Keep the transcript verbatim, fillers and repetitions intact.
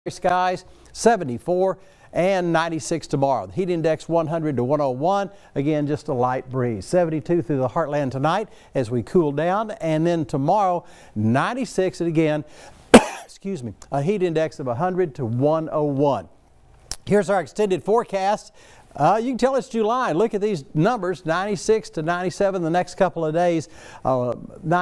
Skies seventy-four and ninety-six tomorrow. The heat index one hundred to one oh one. Again, just a light breeze. seventy-two through the heartland tonight as we cool down, and then tomorrow ninety-six, and again excuse me, a heat index of one hundred to one oh one. Here's our extended forecast. Uh, you can tell it's July. Look at these numbers, ninety-six to ninety-seven the next couple of days. Uh,